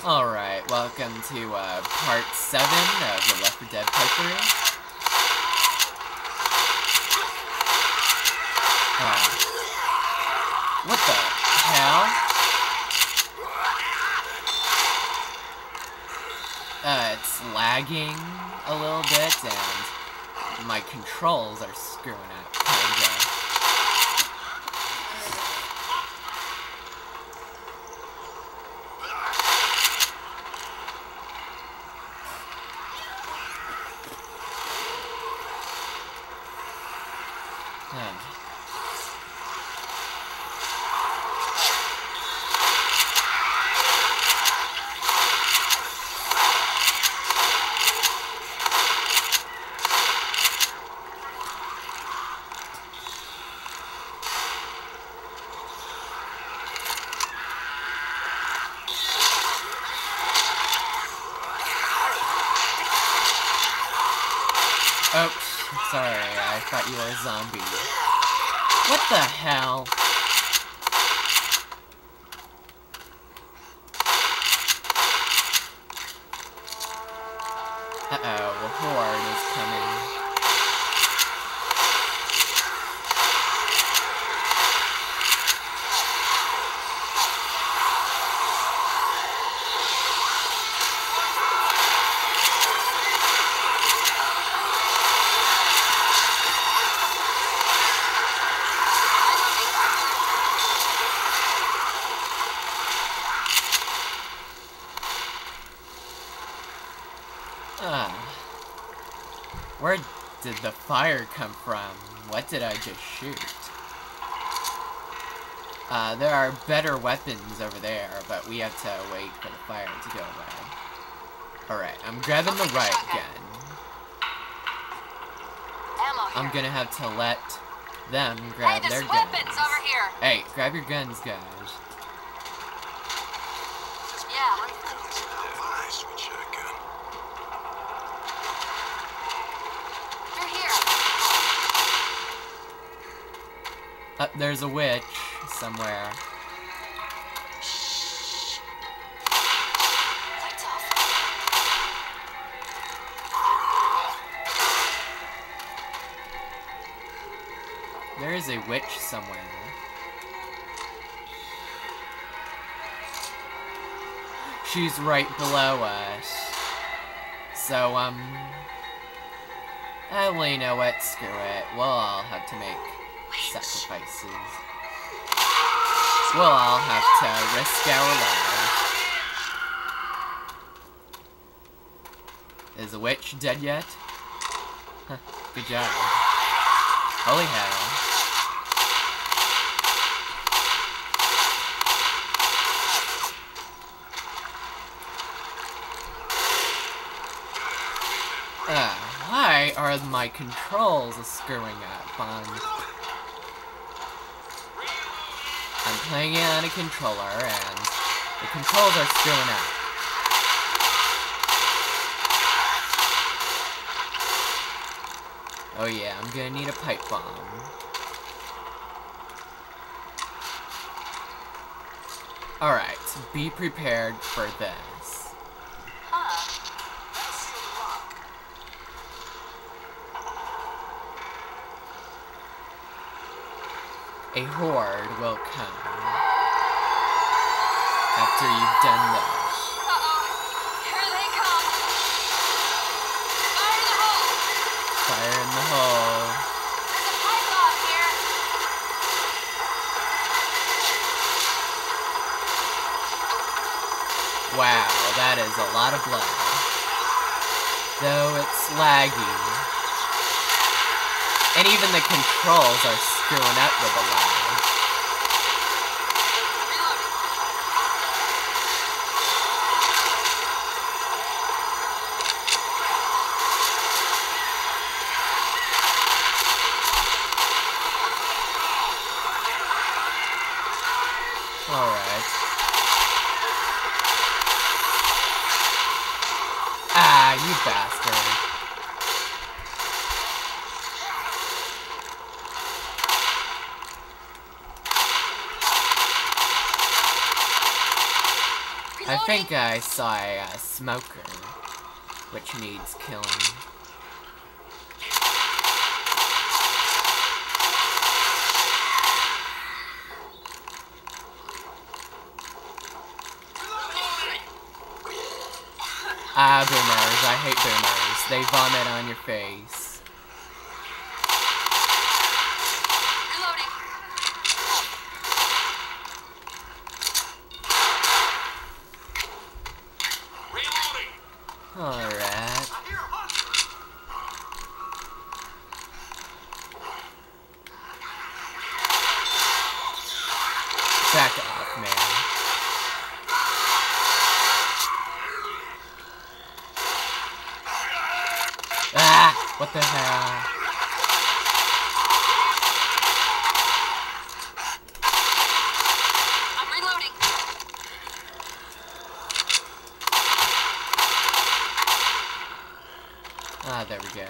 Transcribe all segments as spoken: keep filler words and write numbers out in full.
Alright, welcome to uh, part seven of the Left four Dead playthrough. Uh, what the hell? Uh, it's lagging a little bit, and my controls are screwing up, kinda. Oops, sorry, I thought you were a zombie. What the hell? Uh-oh, a horde is coming. Ah. Where did the fire come from? What did I just shoot? Uh, there are better weapons over there, but we have to wait for the fire to go away. Alright, I'm grabbing the riot gun. I'm gonna have to let them grab hey, their there's guns. weapons over here. Hey, grab your guns, guys. Yeah. They're here. Uh, there's a witch somewhere. Lights off. There is a witch somewhere. She's right below us. So, um... I well, you know what? Screw it. We'll all have to make sacrifices. We'll all have to risk our lives. Is the witch dead yet? Huh, good job. Holy hell. Uh, why are my controls screwing up on... I'm playing it on a controller, and the controls are screwing up. Oh yeah, I'm gonna need a pipe bomb. Alright, be prepared for this. Huh. A horde will come after you've done this. Uh-oh. Here they come. Fire in the hole. Fire in the hole. There's a pipe bomb here. Wow, that is a lot of blood. Though it's laggy. And even the controls are screwing up with the lag. Alright. Ah, you bastard. I think I saw a uh, smoker, which needs killing. Ah, boomers. I hate boomers. They vomit on your face. Reloading. Alright. Back off, man. Ah! What the hell? I'm reloading. Ah, there we go.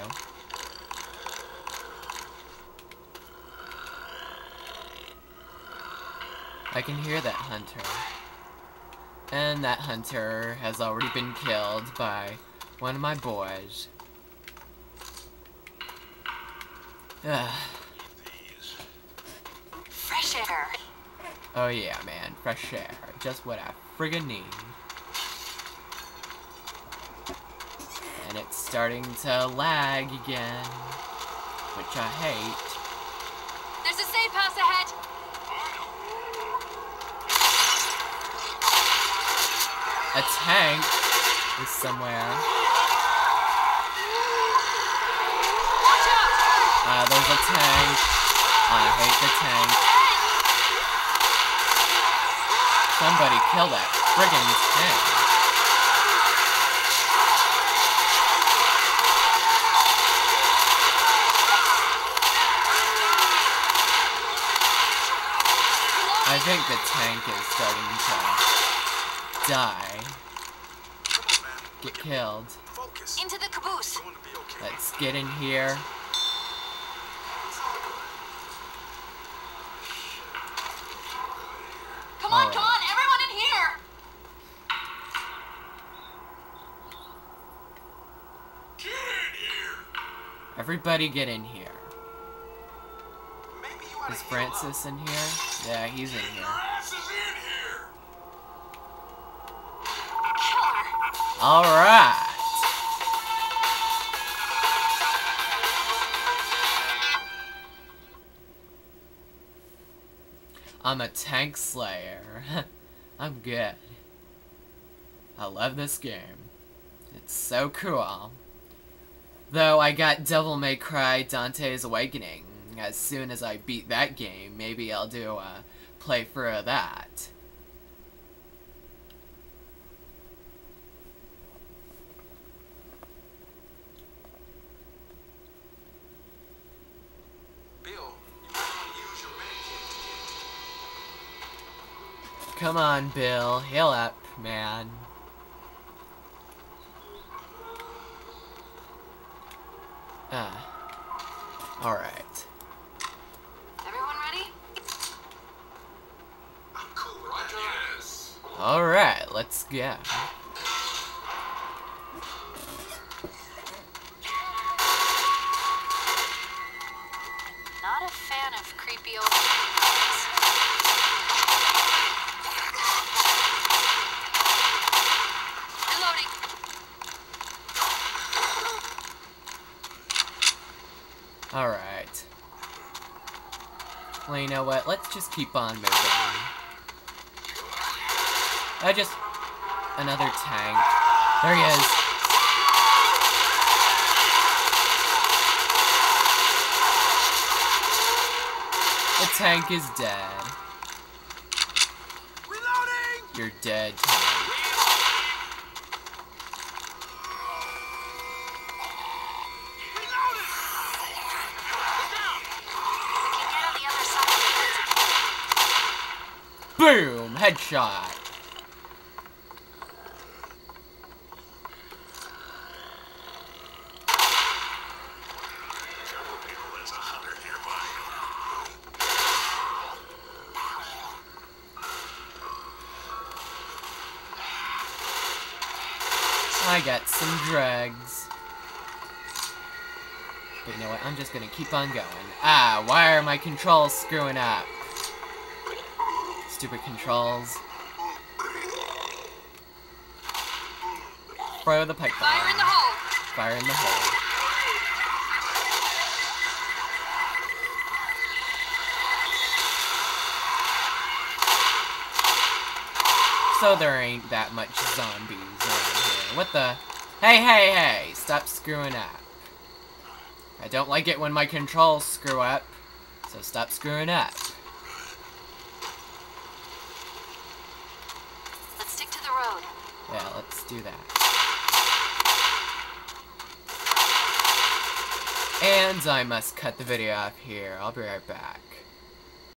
I can hear that hunter. And that hunter has already been killed by one of my boys. Ugh. Fresh air. Oh yeah, man. Fresh air. Just what I friggin' need. And it's starting to lag again. Which I hate. There's a safe house ahead. A tank is somewhere. Watch out. Ah, uh, there's a tank. I hate the tank. Somebody kill that friggin' tank. I think the tank is starting to die. Get killed. Into the caboose. Let's get in here. Come on, All come right. on, everyone in here. Get in here. Everybody get in here. Maybe you oughta Is heal Francis in here? Yeah, he's in up. Your here. ass is in here. Killer. Alright. I'm a tank slayer. I'm good. I love this game. It's so cool. Though I got Devil May Cry Dante's Awakening. As soon as I beat that game, maybe I'll do a playthrough of that. Bill, you might want to use your medkit. Come on, Bill. Heal up, man. Ah. Alright. Everyone ready? I'm cool, Roger. Yes. Alright, let's go. Not a fan of creepy old guys. Reloading. Alright. Well, you know what? Let's just keep on moving. I just... Another tank. There he is. The tank is dead. Reloading. You're dead, tank. Reloading. We can get on the other side of the fence. Boom! Headshot. There's a hunter nearby. I got some drugs. But you know what? I'm just gonna keep on going. Ah, why are my controls screwing up? Stupid controls. Throw the pipe bomb. Fire in the hole! Fire in the hole. So there ain't that much zombies around here. What the? Hey, hey, hey! Stop screwing up. I don't like it when my controls screw up, so stop screwing up. Let's stick to the road. Yeah, let's do that. And I must cut the video off here. I'll be right back.